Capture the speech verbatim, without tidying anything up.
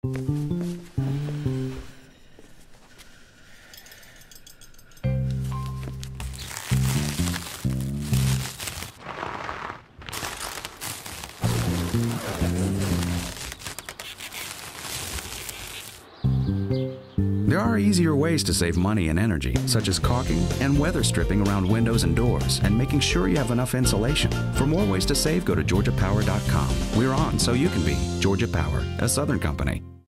There are easier ways to save money and energy, such as caulking and weather stripping around windows and doors, and making sure you have enough insulation. For more ways to save, go to georgia power dot com. We're on so you can be. Georgia Power, a Southern company.